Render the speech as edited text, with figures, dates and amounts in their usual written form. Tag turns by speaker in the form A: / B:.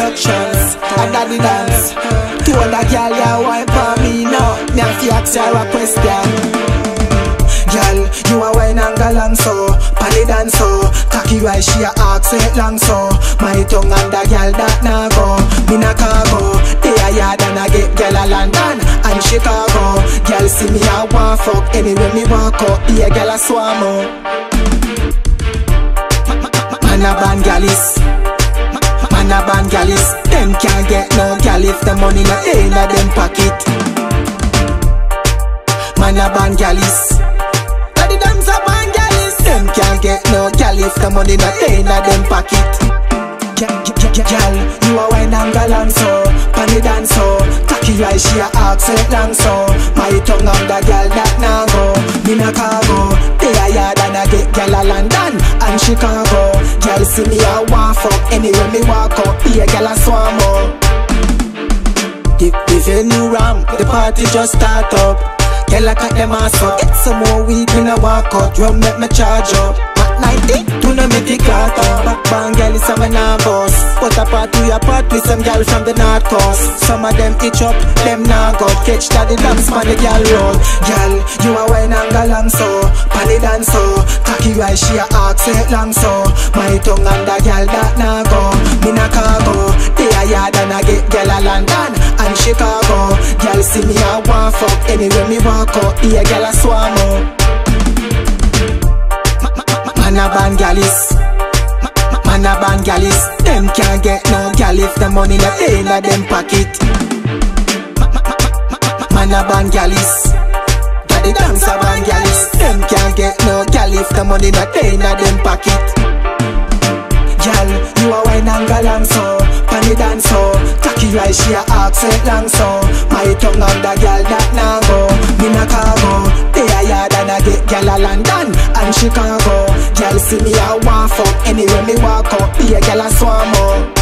A: instructions. I got the dance. Told a girl ya wipe on me now. Me have to ask her a question. Girl, you a wine and galang so, pally dance so. Cocky right, she a ask it long so. My tongue and the girl that na go. Me na cargo, they a yard and I get girl a London and Chicago. Girl see me a want fuck anywhere me walk up. Yeah, girl a swarm up. Man a ban Gyallis, man a ban Gyallis. Them can't get no gal if the money not in a them pocket. Man a ban Gyallis. The Damz a ban Gyallis. Them can't get no gal if the money not in a them pocket. Gal, you a wine and galang so, panny dance so. Cocky right, she a ask it long so. My tongue on the gal that na go. Me na cargo, they a yard and I get gal a London and Chicago. Gal see me a want fuck anywhere me walk up. Be a gal a swarm up. The venue ram, the party just start up. Girl, I cut them ass up. Get some more weed, me na walk out. Rum make me charge up. At 90, do not make it caught up. Back bang, girl, is some boss. But apart to your part with some girl from the North Coast. Some of them itch up, them nah got. Catch that the dance pan the girl roll. Girl, you a wine and galang so, pan the dance so. Cocky right, she a ask it long so. My tongue and the girl that nah go. Me na cargo, they a yard and I get girl a London and Chicago. Girl see me a want fuck anywhere me walk up. Yeah, girl a swarm up. Man a ban Gyallis, man a ban Gyallis. Them can't get no gal if the money not in a them pocket. Man a ban Gyallis, got the Damz a ban Gyallis. Them can't get no gal if the money not in a them pocket. Gal, you a wine and galang so, panny dance so. Cocky right, she a ask it long so. My tongue on the gal that na go. Me na cargo, they a yard and I get gal a London and Chicago. Gal see me a want fuck anywhere me walk up. Be a gal a swarm up.